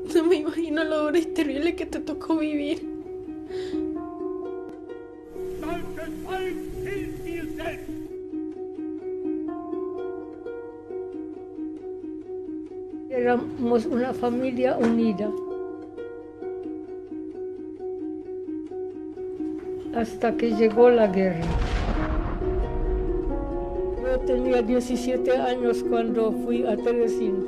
No me imagino lo duro y terrible que te tocó vivir. Éramos una familia unida. Hasta que llegó la guerra. Yo tenía 17 años cuando fui a Terezín.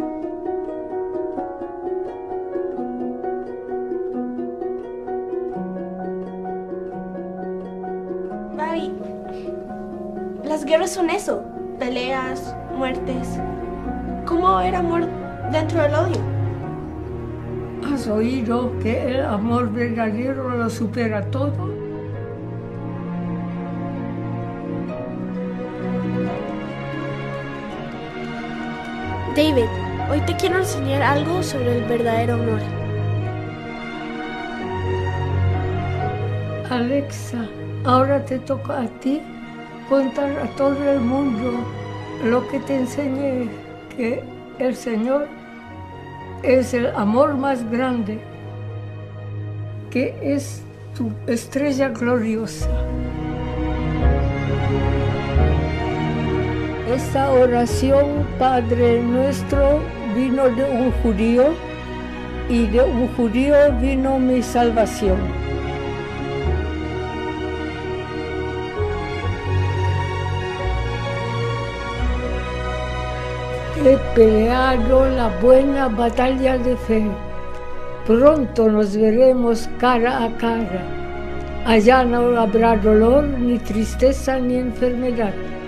Mami, las guerras son eso, peleas, muertes. ¿Cómo era amor dentro del odio? ¿Has oído que el amor verdadero lo supera todo? David, hoy te quiero enseñar algo sobre el verdadero amor. Alexa, ahora te toca a ti contar a todo el mundo lo que te enseñé, que el Señor es el amor más grande, que es tu estrella gloriosa. Esta oración, Padre nuestro, vino de un judío, y de un judío vino mi salvación. He peleado la buena batalla de fe. Pronto nos veremos cara a cara. Allá no habrá dolor, ni tristeza, ni enfermedad.